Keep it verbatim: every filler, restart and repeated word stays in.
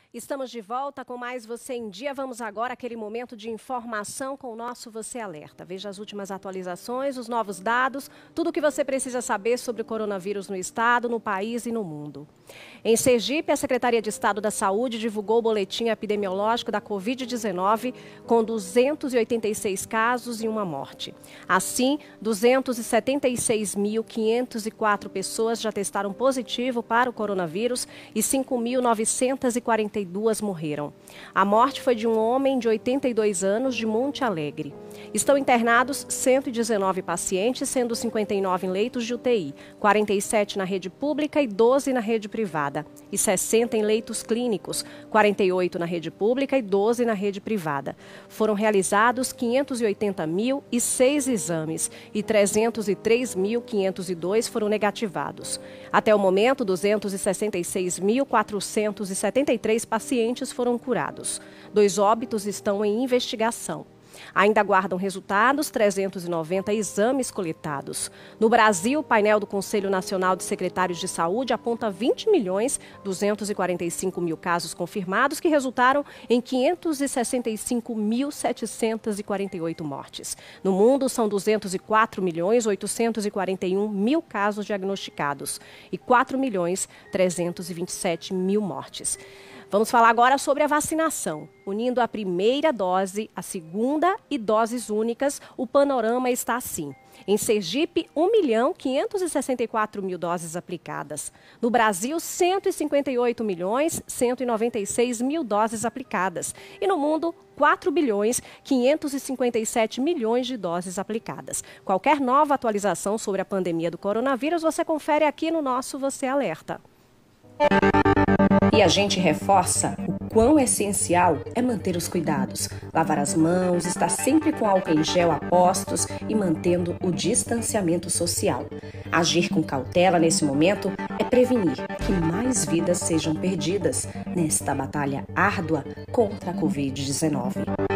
Estamos de volta com mais Você em Dia. Vamos agora àquele momento de informação com o nosso Você Alerta. Veja as últimas atualizações, os novos dados, tudo o que você precisa saber sobre o coronavírus no estado, no país e no mundo. Em Sergipe, a Secretaria de Estado da Saúde divulgou o boletim epidemiológico da covid dezenove com duzentos e oitenta e seis casos e uma morte. Assim, duzentos e setenta e seis mil quinhentas e quatro pessoas já testaram positivo para o coronavírus e cinco mil novecentas e quarenta e duas morreram. A morte foi de um homem de oitenta e dois anos de Monte Alegre. Estão internados cento e dezenove pacientes, sendo cinquenta e nove em leitos de U T I, quarenta e sete na rede pública e doze na rede privada, e sessenta em leitos clínicos, quarenta e oito na rede pública e doze na rede privada. Foram realizados quinhentos e oitenta mil e seis exames e trezentos e três mil quinhentos e dois foram negativados. Até o momento, duzentos e sessenta e seis mil quatrocentos e setenta e três pacientes foram curados. Dois óbitos estão em investigação. Ainda aguardam resultados trezentos e noventa exames coletados. No Brasil, o painel do Conselho Nacional de Secretários de Saúde aponta vinte milhões duzentos e quarenta e cinco mil casos confirmados, que resultaram em quinhentos e sessenta e cinco mil setecentas e quarenta e oito mortes. No mundo, são duzentos e quatro milhões oitocentos e quarenta e um mil casos diagnosticados e quatro milhões trezentos e vinte e sete mil mortes. Vamos falar agora sobre a vacinação. Unindo a primeira dose, a segunda e doses únicas, o panorama está assim. Em Sergipe, um milhão quinhentos e sessenta e quatro mil doses aplicadas. No Brasil, cento e cinquenta e oito milhões cento e noventa e seis mil doses aplicadas. E no mundo, quatro bilhões quinhentos e cinquenta e sete milhões de doses aplicadas. Qualquer nova atualização sobre a pandemia do coronavírus, você confere aqui no nosso Você Alerta. E a gente reforça o quão essencial é manter os cuidados, lavar as mãos, estar sempre com álcool em gel a postos e mantendo o distanciamento social. Agir com cautela nesse momento é prevenir que mais vidas sejam perdidas nesta batalha árdua contra a covid dezenove.